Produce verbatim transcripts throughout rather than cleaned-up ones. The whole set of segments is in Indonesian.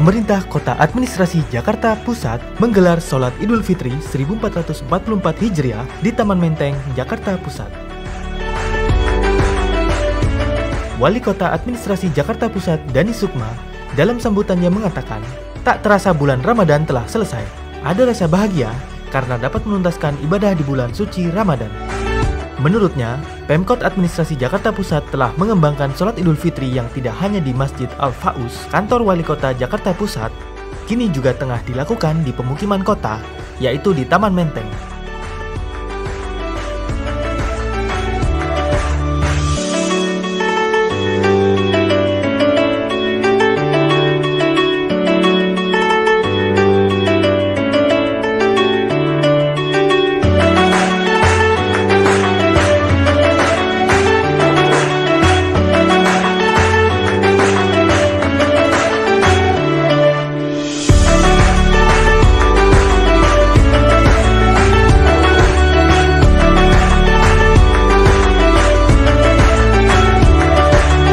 Pemerintah Kota Administrasi Jakarta Pusat menggelar Sholat Idul Fitri seribu empat ratus empat puluh empat Hijriah di Taman Menteng, Jakarta Pusat. Wali Kota Administrasi Jakarta Pusat Dani Sukma dalam sambutannya mengatakan, tak terasa bulan Ramadan telah selesai. Ada rasa bahagia karena dapat menuntaskan ibadah di bulan suci Ramadan. Menurutnya, Pemkot Administrasi Jakarta Pusat telah mengembangkan sholat Idul Fitri yang tidak hanya di Masjid Al-Faus, kantor Wali Kota Jakarta Pusat, kini juga tengah dilakukan di pemukiman kota, yaitu di Taman Menteng.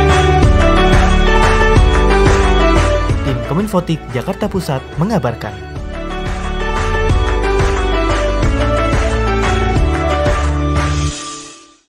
Kominfotik Jakarta Pusat mengabarkan.